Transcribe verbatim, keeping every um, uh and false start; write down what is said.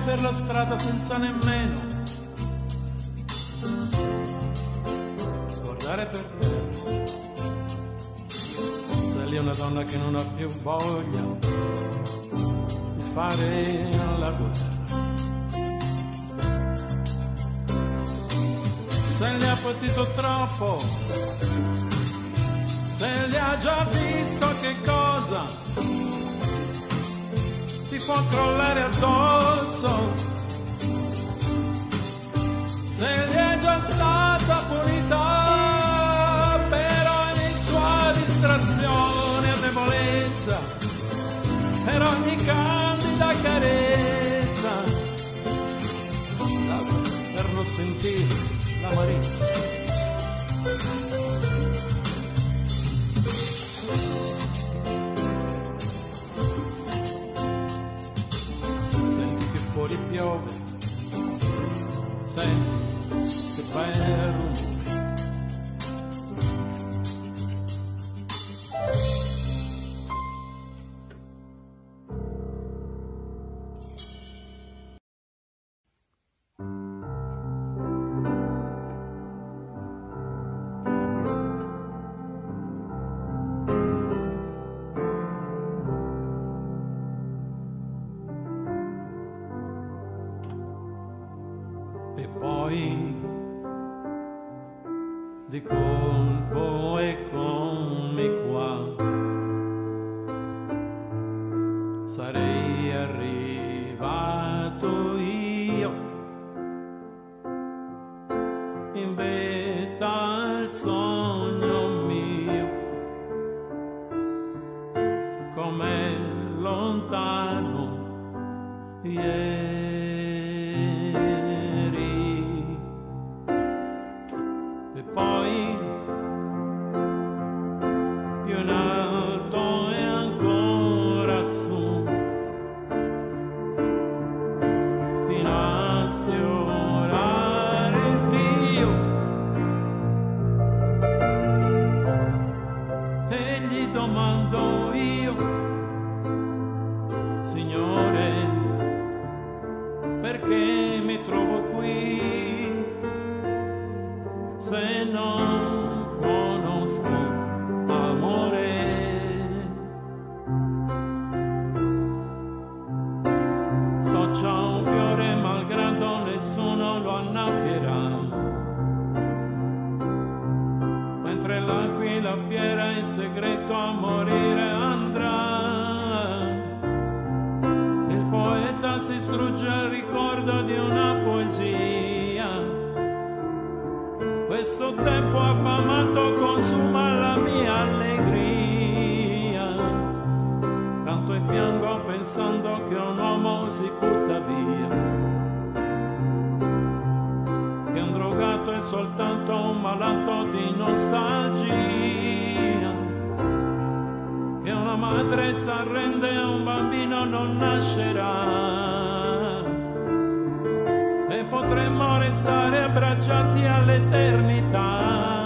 per la strada senza nemmeno guardare per terra. Sei lì una donna che non ha più voglia di fare la guerra. Se ne ha patito troppo, se li ha già visto che cosa ti può crollare addosso, se gli è già stata punita per ogni sua distrazione e debolezza, per ogni candida carezza, per non sentire l'amarezza. Senti che fuori piove, senti che fai rumore. E poi di colpo eccomi qua, sarei arrivato io in vetta al sogno mio, come lontano ieri. E poi più in alto e ancora su, fino a sfiorare Dio, e gli domando io: Signore, perché mi trovo qui se non conosco amore? Scoccia un fiore malgrado nessuno lo annaffierà, mentre l'aquila fiera in segreto a morire andrà. Il poeta si strugge al ricordo di una poesia. Questo tempo affamato consuma la mia allegria. Canto e piango pensando che un uomo si butta via, che un drogato è soltanto un malato di nostalgia, che una madre s'arrende e un bambino non nascerà, e potremmo restare abbracciati all'eternità.